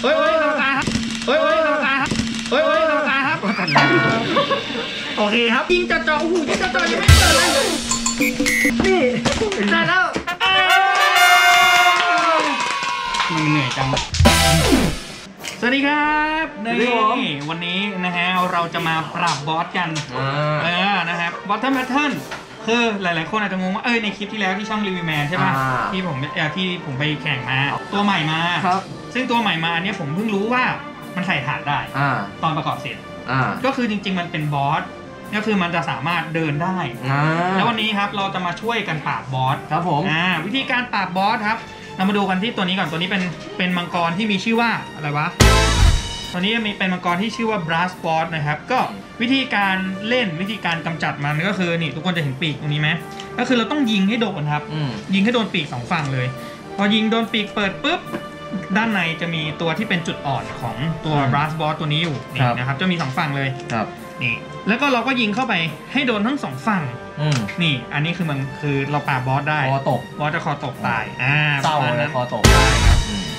เฮ้ยกรรมการครับเฮ้ยกรรมการครับเฮ้ยกรรมการครับโอเคครับยิงจ่อโอ้โหยิงจ่อยังไม่เกิดเลยนี่ได้แล้วมันเหนื่อยจังสวัสดีครับนี่วันนี้นะฮะเราจะมาปราบบอสกันนะครับบอสแพทเทิร์นคือหลายๆคนอาจจะงงว่าในคลิปที่แล้วที่ช่องรีวิวแมนใช่ป่ะที่ผมไปแข่งมาตัวใหม่มาซึ่งตัวใหม่มาเนี่ยผมเพิ่งรู้ว่ามันใส่ถาดได้ตอนประกอบเสร็จก็คือจริงๆมันเป็นบอสก็คือมันจะสามารถเดินได้แล้ววันนี้ครับเราจะมาช่วยกันปราบบอสครับผมวิธีการปราบบอสครับเรามาดูกันที่ตัวนี้ก่อนตัวนี้เป็นมังกรที่มีชื่อว่าอะไรวะตัวนี้มีเป็นมังกรที่ชื่อว่า Brass Boss นะครับก็วิธีการเล่นวิธีการกำจัดมันก็คือนี่ทุกคนจะเห็นปีกตรงนี้ไหมก็คือเราต้องยิงให้โดนครับยิงให้โดนปีก2ฝั่งเลยพอยิงโดนปีกเปิดปุ๊บด้านในจะมีตัวที่เป็นจุดอ่อนของตัว Brass Boss ตัวนี้อยู่นี่นะครับจะมี2ฝั่งเลยนี่แล้วก็เราก็ยิงเข้าไปให้โดนทั้ง2ฝั่งนี่อันนี้คือมันคือเราปราบบอสได้คอตกบอสจะคอตกตายเศร้าเลยคอตกได้ครับ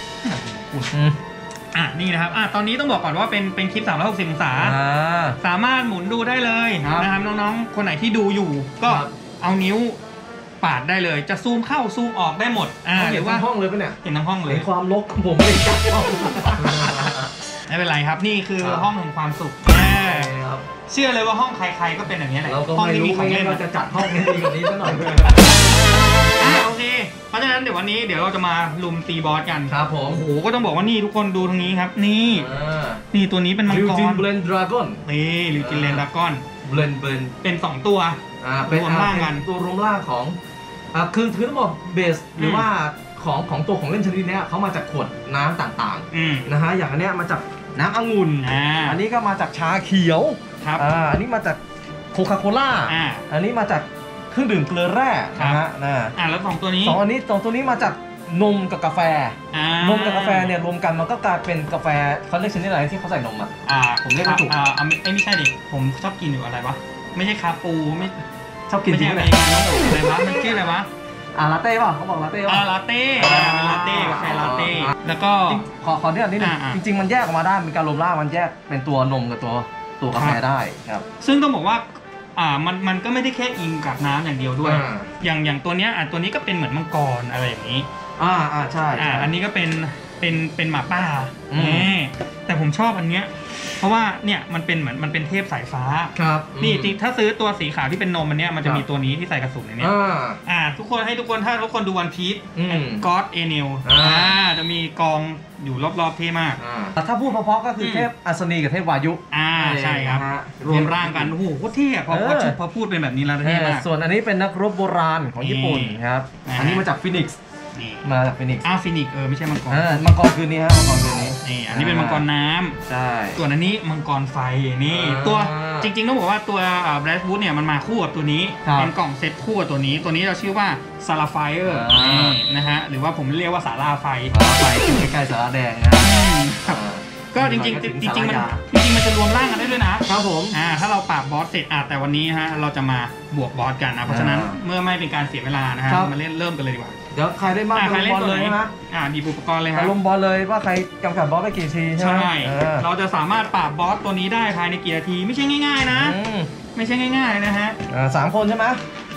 นี่นะครับตอนนี้ต้องบอกก่อนว่าเป็นคลิป360องศาสามารถหมุนดูได้เลยนะครับน้องๆคนไหนที่ดูอยู่ก็เอานิ้วปาดได้เลยจะซูมเข้าซูมออกได้หมดหรือว่าห้องเลยปะเนี่ยเห็นทั้งห้องเลยความรกผมไม่ได้จัดห้องไม่เป็นไรครับนี่คือห้องแห่งความสุขเชื่อเลยว่าห้องใครๆก็เป็นอย่างนี้แหละห้องที่มีของเล่นเราจะจัดห้องนี้ดีกว่านี้ซะหน่อยโอเคเพราะฉะนั้นเดี๋ยววันนี้เดี๋ยวเราจะมาลุมตีบอสกันครับผมโอ้โหก็ต้องบอกว่านี่ทุกคนดูทางนี้ครับนี่ตัวนี้เป็นมังกรลิวจินเบลนดราก้อนนี่ลิวจินเบลนดราก้อนเบลนเป็น2ตัวรวมร่างกันตัวรวมร่างของคือต้องบอกเบสหรือว่าของตัวของเล่นชนิดนี้เขามาจากขวดน้ำต่างๆนะฮะอย่างอันนี้มาจากน้ำองุ่นอันนี้ก็มาจากชาเขียวอันนี้มาจากโคคาโคล่าอันนี้มาจากเครื่องดื่มเกลือแร่นะฮะแล้ว2ตัวนี้มาจากนมกับกาแฟนมกับกาแฟเนี่ยรวมกันมันก็กลายเป็นกาแฟเขาเรียกชนิดอะไรที่เขาใส่นมผมเรียกไม่ถูกไม่ใช่ดิผมชอบกินอยู่อะไรวะไม่ใช่คาปูไม่ชอบกินที่ไหนอะไรวะมันชื่ออะไรวะลาเต้ป่ะเขาบอกลาเต้ป่ะลาเต้เป็นลาเต้กาแฟลาเต้แล้วก็ขอเรื่องนิดนึงจริงๆมันแยกออกมาได้เป็นการรวมร่างมันแยกเป็นตัวนมกับตัวกาแฟได้ครับซึ่งต้องบอกว่ามันก็ไม่ได้แค่อิงกับน้ำอย่างเดียวด้วยอย่างตัวนี้ตัวนี้ก็เป็นเหมือนมังกรอะไรอย่างนี้ใช่อันนี้ก็เป็นหมาป่าแต่ผมชอบอันเนี้ยเพราะว่าเนี่ยมันเป็นเหมือนมันเป็นเทพสายฟ้าครับนี่จริงถ้าซื้อตัวสีขาวที่เป็นนมอันเนี้ยมันจะมีตัวนี้ที่ใส่กระสุนในนี้ทุกคนถ้าทุกคนดูวันพีซก็อดเอเนลจะมีกองอยู่รอบๆเท่มากถ้าพูดเพราะๆก็คือเทพอัศนีกับเทพวายุใช่ครับรวมร่างกันโอ้โหโคตรเท่พอพูดเป็นแบบนี้แล้วเท่มากส่วนอันนี้เป็นนักรบโบราณของญี่ปุ่นครับอันนี้มาจากฟินิกซ์มาจากฟินิกซ์ฟินิกซ์ไม่ใช่มังกรมังกรคืนนี้ฮะมังกรคืนนี้นี่อันนี้เป็นมังกรน้ำใช่ส่วนอันนี้มังกรไฟนี่ตัวจริงๆต้องบอกว่าตัวแบล็ควูดเนี่ยมันมาคู่กับตัวนี้เป็นกล่องเซตคู่กับตัวนี้เราชื่อว่าซาลาไฟเออร์นะฮะหรือว่าผมเรียกว่าสาราไฟใกล้ๆสาราแดงนะครับก็จริงมันจะรวมร่างกันได้ด้วยนะครับผมถ้าเราปราบบอสเสร็จแต่วันนี้ฮะเราจะมาบวกบอสกันเพราะฉะนั้นเมื่อไม่เป็นการเสียเวลานะฮะมาเริ่มกันเลยดีกว่าเดี๋ยวใครได้มากลงบอลเลยนะดีอุปกรณ์เลยครับลงบอลเลยว่าใครกำกับบอสไปกี่ทีใช่ไหมเราจะสามารถปราบบอสตัวนี้ได้ภายในกี่นาทีไม่ใช่ง่ายๆนะไม่ใช่ง่ายๆนะฮะ3 คนใช่ไหม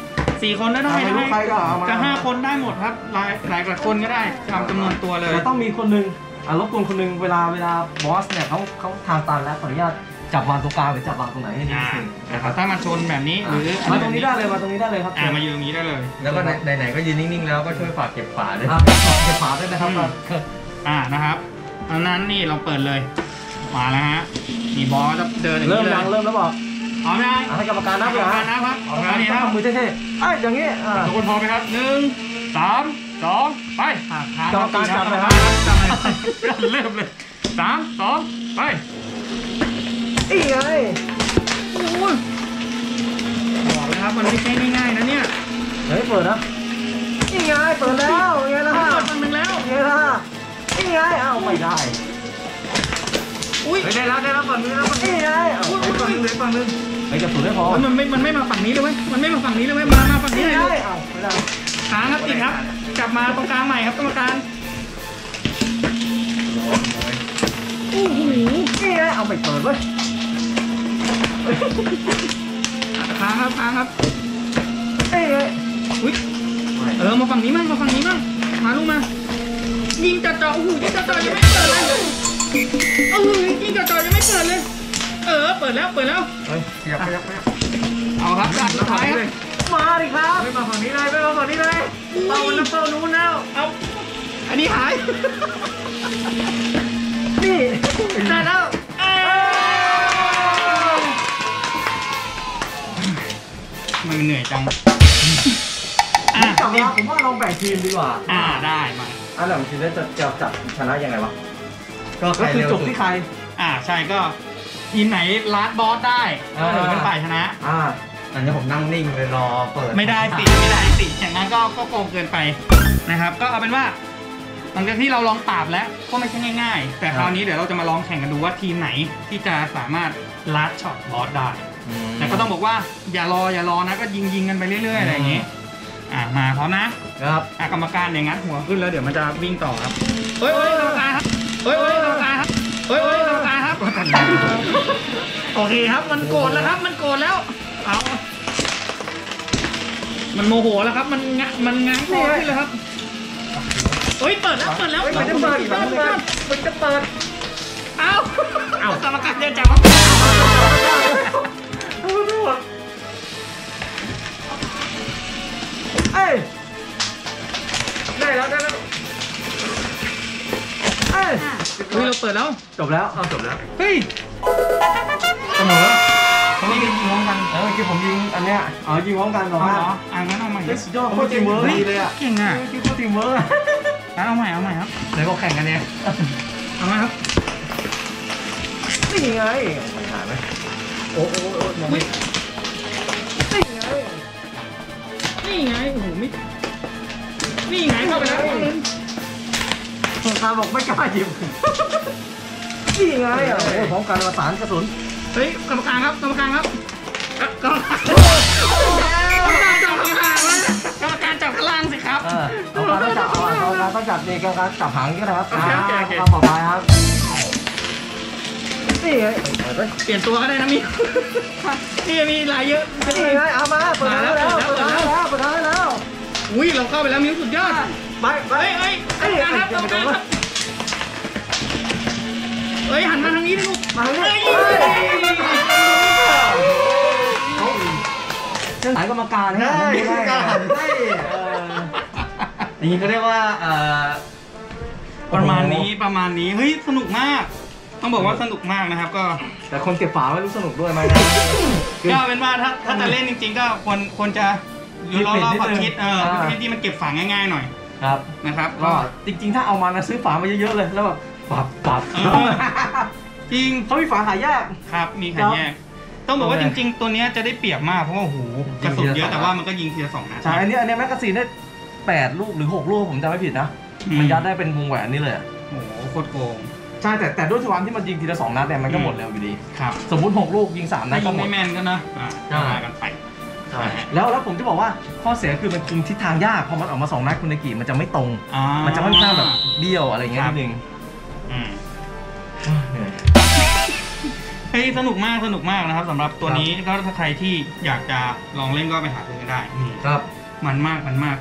4 คนได้จะ5 คนได้หมดครับหลายคนก็ได้ทำจำนวนตัวเลยต้องมีคนนึงรบกวนคนนึงเวลาบอสเนี่ยเขาทางตันแล้วขออนุญาตจับวางตรงกลางหรือจับวางตรงไหนให้ดีที่สุดถ้ามาชนแบบนี้หรือมาตรงนี้ได้เลยครับมายืนตรงนี้ได้เลยแล้วก็ไหนๆก็ยืนนิ่งๆแล้วก็ช่วยฝากเก็บฝาด้วยเก็บฝาด้วยนะครับนะครับอันนั้นนี่เราเปิดเลยมาแล้วฮะนี่บอสจะเดินอย่างนี้เลยเริ่มแล้วบอกพร้อมยังให้กรรมการนับเลยครับนี่ครับมือเท่ๆอย่างนี้ทุกคนพร้อมไหมครับ1 3 2ไปกรรมการจับเลยครับเริ่มเลย3 2ไปอีกไงโอ้ยบอกเลยครับมันไม่ใช่ง่ายๆนะเนี่ยเฮ้ยเปิดนะอีกไงเปิดแล้วไงล่ะเปิดฝั่งหนึ่งแล้วไงล่ะอีกไงไม่ได้อุ้ยได้แล้วฝั่งนี้แล้วอีกไงฝั่งนึงไอ้กระสุนไม่พอมันไม่มาฝั่งนี้เลยเว้ยมาฝั่งนี้เลยขาครับติดครับกลับมาตรงกลางใหม่ครับกรรมการไม่เปิดเว้ยค้างครับเอ้ยอุ้ยมาฝั่งนี้มั่งมาลูกมายิงจ่อโอ้โหยิงจ่อยังไม่เปิดเลยยิงจ่อยังไม่เปิดเลยเปิดแล้วเฮ้ยขยับเอาครับสุดท้ายครับมาดิครับไม่มาฝั่งนี้เลยเป้านู้นแล้วเอาอันนี้หายนี่ได้แล้วมันเหนื่อยจังจับมาผมว่าลองแบ่งทีมดีกว่าได้มาแบ่งทีมแล้วจะจับชนะยังไงวะก็คือจบที่ใครใช่ก็ทีมไหนลัดบอสได้ก็ถือเป็นฝ่ายชนะอันนี้ผมนั่งนิ่งเลยรอเปิดไม่ได้สิอย่างนั้นก็โกงเกินไปนะครับก็เอาเป็นว่าหลังจากที่เราลองปราบแล้วก็ไม่ใช่ง่ายๆแต่คราวนี้เดี๋ยวเราจะมาลองแข่งกันดูว่าทีมไหนที่จะสามารถลัดช็อตบอสได้แต่ก็ต้องบอกว่าอย่ารอนะก็ยิงกันไปเรื่อยๆอะไรอย่างงี้มาพร้อมนะครับกรรมการเนี่ยงัดหัวขึ้นแล้วเดี๋ยวมันจะวิ่งต่อครับกรรมการครับกรรมการครับกรรมการครับโอเคครับมันโกรธแล้วครับเอามันโมโหแล้วครับมันง้างคอขึ้นแล้วครับเปิดแล้วมันจะเปิดเอากรรมการเดินจับครับได้แล้วเราเปิดแล้วจบแล้วเฮ้ยเสมอเขาไม่ได้ยิงพร้อมกันคือผมยิงอันเนี้ยยิงพร้อมกันเหรองั้นเอาใหม่สุดยอดโคตรทีมเวิร์กเลยเก่งอ่ะโคตรทีมเวิร์กงั้นเอาใหม่ครับไหนบอกแข่งกันเนี่ยเอามาครับนี่ไงไม่หายไหมโอ้มองไม่นี่ไงโอ้โหไม่นี่ไงเข้าไปแล้วสงครามบอกไม่กล้ายิงนี่ไงพร้อมกันประสานกระสุนกรรมการครับกรรมการจับข้างล่างสิครับกรรมการต้องจับนี่กรรมการจับหางก็ได้ครับความปลอดภัยครับนี่ไงเปลี่ยนตัวก็ได้นะมีมีลายเยอะนี่ไงเอามาเปิดแล้วอุ้ยเราเข้าไปแล้วมิ้วสุดยอดไปครับหันมาทางนี้ลูกมาทางนี้สายกรรมการนะอย่างนี้เขาเรียกว่าประมาณนี้เฮ้ยสนุกมากต้องบอกว่าสนุกมากนะครับก็แต่คนเก็บฝาไม่รู้สนุกด้วยไหมก็เป็นว่าถ้าจะเล่นจริงๆก็ควรจะรอความคิดที่มันเก็บฝาง่ายๆหน่อยครับนะครับก็จริงๆถ้าเอามานะซื้อฝามาเยอะๆเลยแล้วแบบปับจริงเขามีฝาขายแยกครับมีขายแยกต้องบอกว่าจริงๆตัวนี้จะได้เปรียบมากเพราะว่าโอ้โหกระสุนเยอะแต่ว่ามันก็ยิงทีละ2 นัดใช่อันนี้แมกกาซีนได้8 ลูกหรือ6 ลูกผมจำไม่ผิดนะมันยัดได้เป็นวงแหวนนี่เลยโอ้โหโคตรโกงใช่แต่ด้วยความที่มันยิงทีละ2 นัดเนี่ยมันก็หมดเร็วอยู่ดีครับสมมุติ6 ลูกยิง3 นัดก็หมดไม่แม่นกันนะมากันไปแล้วผมจะบอกว่าข้อเสียคือมันคุมทิศทางยากพอมันออกมา2 นัดคุณในกีมันจะไม่ตรงมันจะค่อนข้างแบบเบี้ยวอะไรเงี้ยนิดนึงสนุกมากนะครับสำหรับตัวนี้ก็ถ้าใครที่อยากจะลองเล่นก็ไปหาซื้อได้ครับมันมาก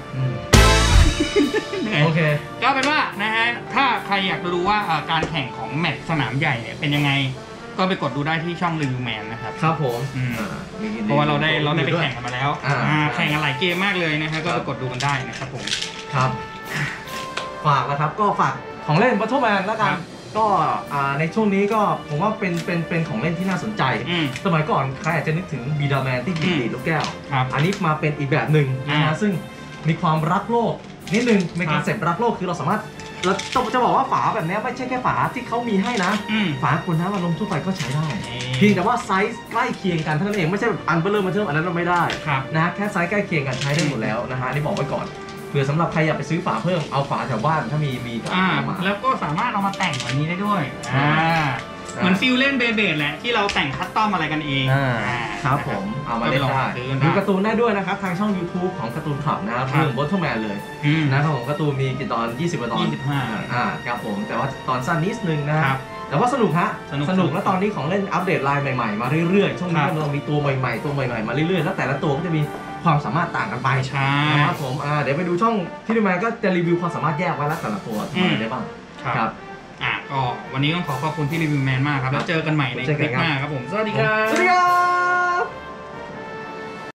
โอเคก็เป็นว่านะฮะถ้าใครอยากจะรู้ว่าการแข่งของแมตช์สนามใหญ่เนี่ยเป็นยังไงก็ไปกดดูได้ที่ช่องรีวิวแมนนะครับครับผมเพราะว่าเราได้ไปแข่งกันมาแล้วแข่งกันหลายเกมมากเลยนะฮะก็ไปกดดูกันได้นะครับผมครับฝากนะครับก็ฝากของเล่นบัตเทิลแมนแล้วกันก็ในช่วงนี้ก็ผมว่าเป็นของเล่นที่น่าสนใจสมัยก่อนใครอาจจะนึกถึงบีดาแมนที่ดีดลูกแก้วอันนี้มาเป็นอีกแบบหนึ่งนะฮะซึ่งมีความรักโลกนิดนึงเป็นคอนเซ็ปต์รักโลกคือเราสามารถเราจะบอกว่าฝาแบบนี้ไม่ใช่แค่ฝาที่เขามีให้นะฝาขวดน้ำอารมณ์ทั่วไปก็ใช้ได้เพียงแต่ว่าไซส์ใกล้เคียงกันเท่านั้นเองไม่ใช่แบบอันเบลเลอร์มาเทิมอันนั้นเราไม่ได้นะแค่ไซส์ใกล้เคียงกันใช้ได้หมดแล้วนะฮะนี่บอกไว้ก่อนเผื่อสำหรับใครอยากไปซื้อฝาเพิ่มเอาฝาแถวบ้านถ้ามีแล้วก็สามารถเอามาแต่งแบบนี้ได้ด้วยเหมือนฟิลเล่นเบเบดแหละที่เราแต่งคัสตอมอะไรกันเองครับผมเอามาเล่นได้ดูการ์ตูนได้ด้วยนะครับทางช่อง YouTube ของการ์ตูนคลับนะครับเรื่องบอทเทิลแมนเลยนะครับผมการ์ตูนมีกี่ตอน20 ตอน 25 ครับผมแต่ว่าตอนสั้นนิดนึงนะครับแต่ว่าสนุกฮะสนุกแล้วตอนนี้ของเล่นอัปเดตไลน์ใหม่ๆมาเรื่อยๆช่วงนี้เรามีตัวใหม่ๆมาเรื่อยๆแล้วแต่ละตัวก็จะมีความสามารถต่างกันไปใช่นะครับผมเดี๋ยวไปดูช่องที่ดูมาก็จะรีวิวความสามารถแยกไว้แล้วแต่ละตัวทำอะไรได้บ้างครับก็วันนี้ต้องขอบคุณที่รีวิวแมนมากครับแล้วเจอกันใหม่ในคลิปหน้าครับผมสวัสดีครับ